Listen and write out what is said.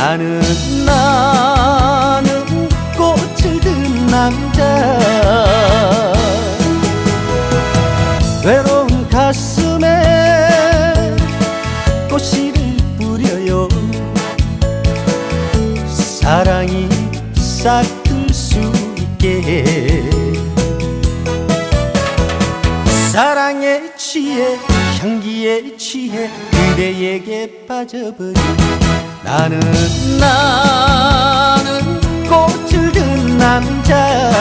나는 꽃을 든 남자. 외로운 가슴에 꽃씨를 뿌려요. 사랑이 싹들 수 있게. 사랑에 취해 향기에 취해 그대에게 빠져버린 나는 꽃을 든 남자.